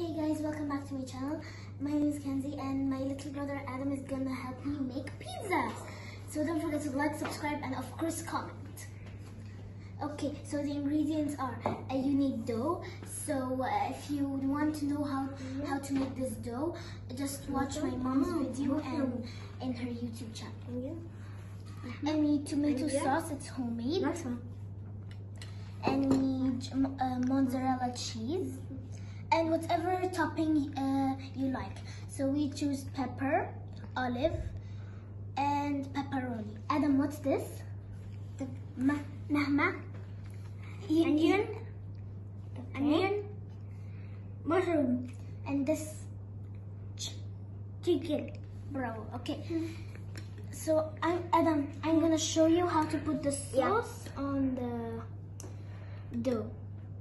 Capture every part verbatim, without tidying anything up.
Hey guys, welcome back to my channel. My name is Kenzie and my little brother Adam is gonna help me make pizzas. So don't forget to like, subscribe, and of course comment. Okay, so the ingredients are uh, you need dough. So uh, if you want to know how how to make this dough, just watch my mom's video and in her YouTube channel. And we need tomato sauce, it's homemade. And we need uh, mozzarella cheese. And whatever topping uh, you like. So we choose pepper, olive, and pepperoni. Adam, what's this? The ma nahma, onion, onion, mushroom, and this ch chicken. Bravo. Okay. So I'm Adam. I'm gonna show you how to put the sauce yeah. on the dough.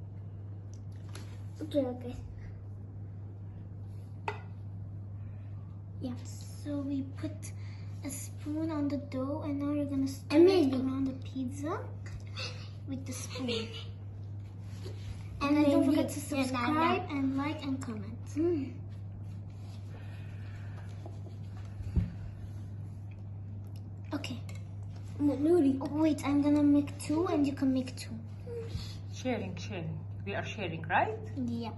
Okay, okay. Yeah, so we put a spoon on the dough and now we're gonna stir it around the pizza with the spoon. And then don't forget to subscribe and like and comment. Mm. Okay. Wait, I'm gonna make two and you can make two. Sharing, sharing. We are sharing, right? Yep.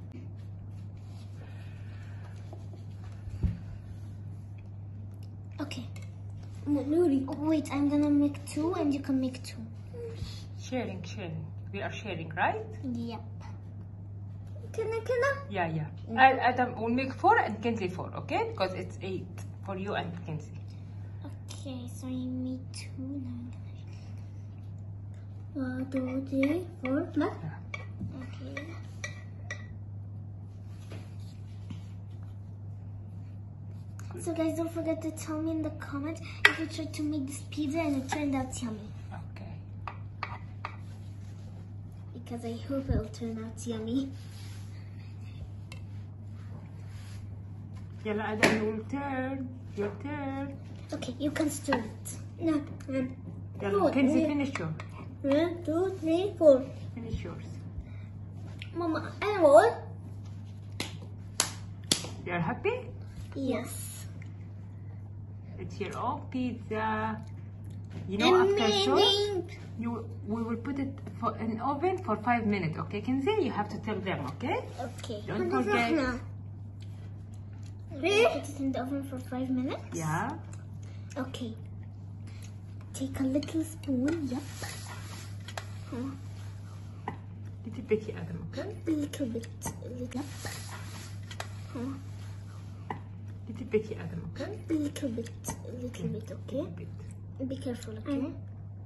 Okay. Wait, I'm gonna make two and you can make two. Sharing, sharing. We are sharing, right? Yep. Can I, can I? Yeah, yeah. Mm-hmm. I, Adam will make four and Kenzie four, okay? Because it's eight for you and Kenzie. Okay, so I made two now. One, two, three, four, plus. Okay. So guys, don't forget to tell me in the comments if you tried to make this pizza and it turned out yummy. Okay. Because I hope it'll turn out yummy. Yalla Adam, your turn. Your turn. Okay, you can stir it. No. Um, Yalla, Kenzie, finish yours. One, two, three, four. Finish yours. Mama, and more. You're happy? Yes. It's your own pizza. You know, after short, you we will put it for an oven for five minutes. Okay, Kenzie? You have to tell them. Okay? Okay. Don't forget. Really? Put it in the oven for five minutes. Yeah. Okay. Take a little spoon. Yep. Huh. Little bit, Adam. Okay. A little bit. Yep. Huh. Little bit, Adam, okay? A little bit, a little bit, okay? Little bit. Be careful, okay? Mm.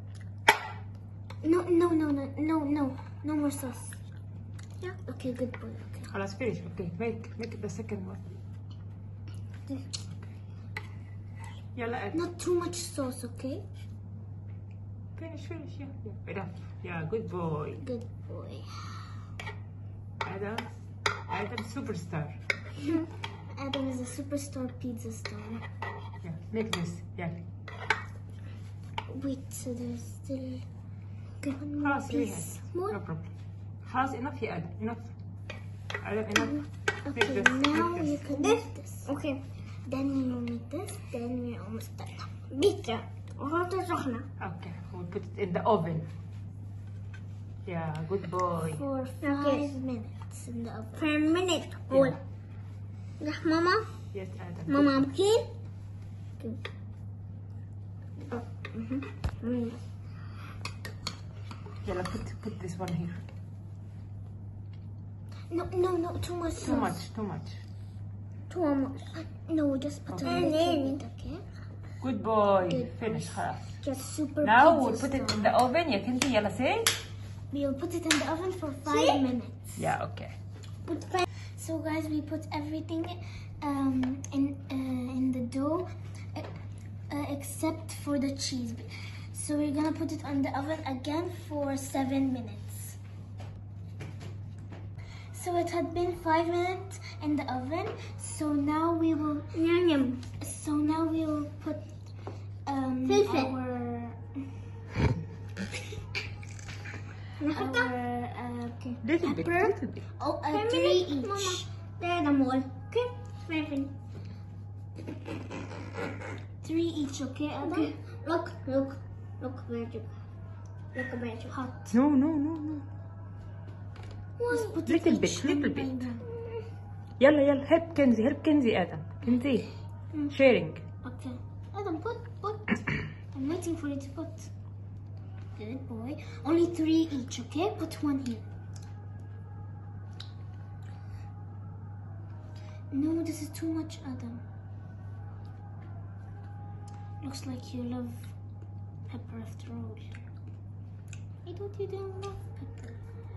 No, no, no, no, no, no, no more sauce. Yeah. Okay, good boy. Okay. خلاص finish. Okay, make make the second one. Okay. Yalla, Adam. Not too much sauce, okay? Finish, finish. Yeah, yeah. Enough. Yeah, good boy. Good boy. Adam, Adam superstar. Adam is a superstar pizza star. Yeah, make this. Yeah. Wait, so there's still one more خلاص piece. More? No problem. خلاص enough يا Adam. Enough. Adam, enough. Okay, Make this. now Make this. you can make this. Okay. Then we will make this. Then we're almost done. Pizza. Okay, we'll put it in the oven. Yeah, good boy. For five okay. minutes in the oven. For a minute. Yeah. Yeah, Mama? Yes, Adam. Mama, I'm clean? Good. Oh, mm-hmm. Mm. Yeah, put, put this one here. No, no, no, too much sauce. Too much, too much. Too much. No, just put Okay. a little bit, okay? Good boy. Good. Finish, خلاص. Just super Now pizza we'll put it style. in the oven. يا كنتي يلا say. We'll put it in the oven for five See? minutes. Yeah, okay. Put five. So guys, we put everything um, in uh, in the dough uh, uh, except for the cheese. So we're gonna put it on the oven again for seven minutes. So it had been five minutes in the oven. So now we will. Yum, yum. So now we will put um, Filfil. our our uh, Little bit, pepper. little bit. Oh, uh, Five three minutes, each. Mama. There the mole. Okay. Very Three each, okay, Adam? Okay. Look, look, look, magic. Look, magic. Hot. No, no, no, no. Just put Little it bit, each little one by bit. one. يلا يلا help كنزي help كنزي آدم كنزي sharing. Okay. Adam, put, put. I'm waiting for you to put. Good boy. Only three each, okay? Put one here. No, this is too much, Adam. Looks like you love pepper after all. I thought you didn't love pepper.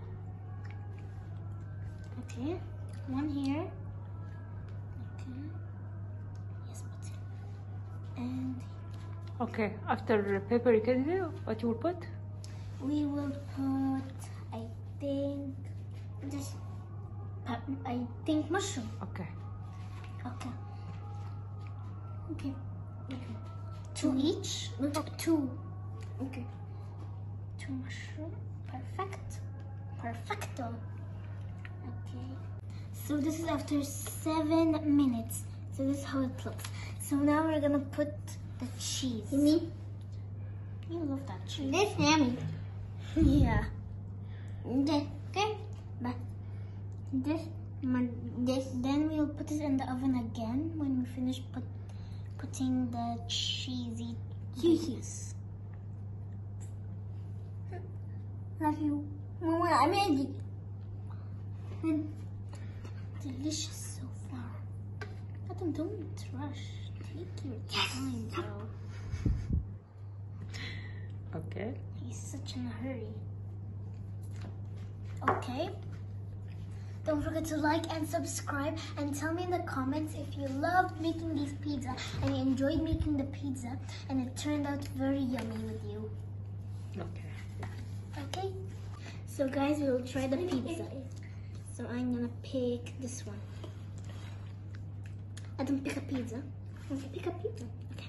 Okay, one here. Okay. Yes, put it. And Okay, after pepper كنزي what you will put? we will put, I think, this, pep- I think mushroom. Okay. Okay. Okay. Okay. Two each. Look, two. Okay. Two mushroom. Perfect. Perfecto. Okay. So this is after seven minutes. So this is how it looks. So now we're gonna put the cheese. You mean You love that cheese. this yummy? Yeah. This, okay? But this, my- this. Then we'll put it in the oven again when we finish put, putting the cheesy cheese. Love you. Mama, I made it. Delicious so far. Adam, don't rush. Take your time, bro. Okay. He's such in a hurry. Okay. Don't forget to like and subscribe and tell me in the comments if you loved making these pizza and you enjoyed making the pizza and it turned out very yummy with you. Okay. Okay? So guys, we will try the pizza. So I'm gonna pick this one. I don't pick a pizza. Okay, pick a pizza. Okay.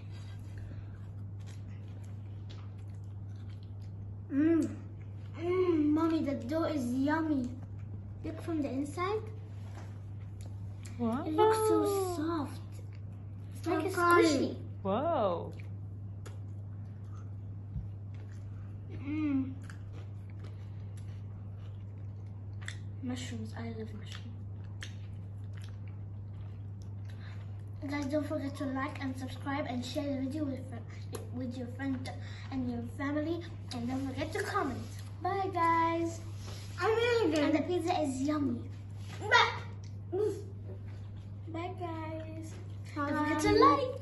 Mmm. Mmm, mommy, the dough is yummy. Look from the inside. Wow. It looks so soft. It's like it's squishy. Wow. Mmm. Mushrooms. I love mushrooms. Guys, don't forget to like and subscribe and share the video with, with your friends and your family. And don't forget to comment. Bye, guys. I'm really And good. the pizza is yummy. But, Bye, guys. Don't Bye. forget to like.